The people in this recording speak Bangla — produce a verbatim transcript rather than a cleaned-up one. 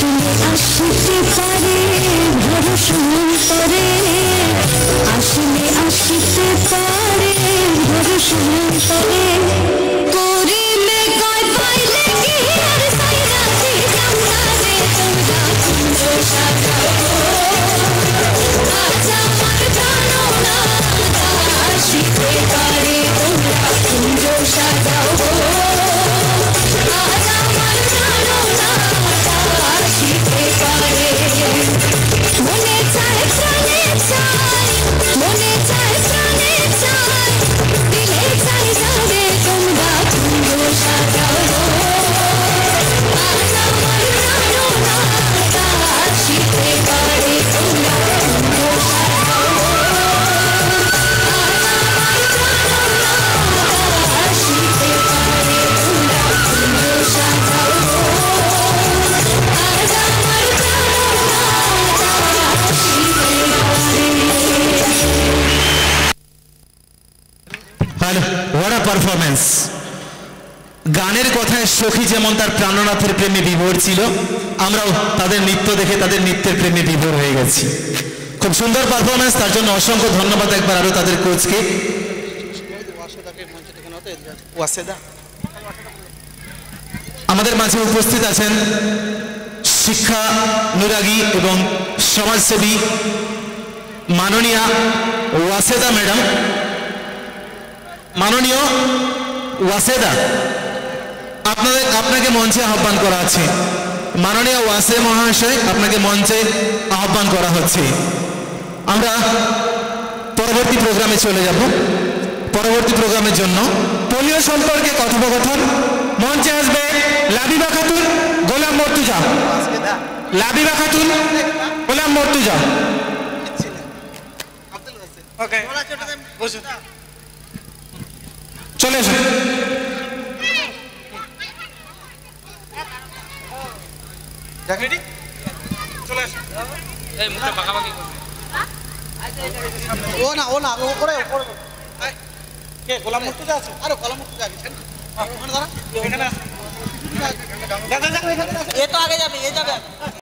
আসলে আসতে পারে ভরসা করে, আসলে আসতে পারে ভরসা করে, করিলে কয় পাইলে কি আর সাইরাতে জামনা রে তোমরা কুঞ্জো সাজাও, আজ আমার জানো না আসতে পারে তোমরা কুঞ্জো সাজাও, আজ আমার জানো না আসতে পারে, মনে চায় প্রাণে চায়, মনে চায় প্রাণে চায়, দিলে চাই যাবে তোমরা কুঞ্জো সাজাও, আজ আমার জানো না আসতে পারে তোমরা কুঞ্জো সাজাও, আজ আমার জানো না আসতে পারে তোমরা কুঞ্জো সাজাও, আজ আমার জানো না আসতে পারে। Hello, what a performance! গানের কথায় সখী যেমন তার প্রাণনাথের প্রেমে বিভোর ছিল, আমরাও তাদের নৃত্য দেখে তাদের নৃত্যের প্রেমে বিভোর হয়ে গেছি। খুব সুন্দর পারফরমেন্স, তার জন্য অসংখ্য ধন্যবাদ একবার আরো তাদের কোচকে। আমাদের মাঝে উপস্থিত আছেন শিক্ষা অনুরাগী এবং সমাজসেবী মাননীয়া ওয়াসেদা ম্যাডাম। মাননীয় ওয়াসেদা, আপনাদের আপনাকে মঞ্চে আহ্বান করা আছে। মাননীয় ওয়াসে মহাশয়, আপনাকে মঞ্চে আহ্বান করা হচ্ছে। আমরা পরবর্তী প্রোগ্রামে চলে যাব। পরবর্তী প্রোগ্রামের জন্য পোলিও সম্পর্কে কথোপকথন। মঞ্চে আসবে লাবিবা খাতুন, গোলাম মর্তুজা। লাবিবা খাতুন, গোলাম মর্তুজা। চলে এসো। ও না ও না ও করে কে গোলাম মুর্তুজা আছে? আরে গোলাম মুর্তুজা আছে ওখানে দাঁড়া, এখানে আছে, এ তো আগে যাবে, এ যাবে।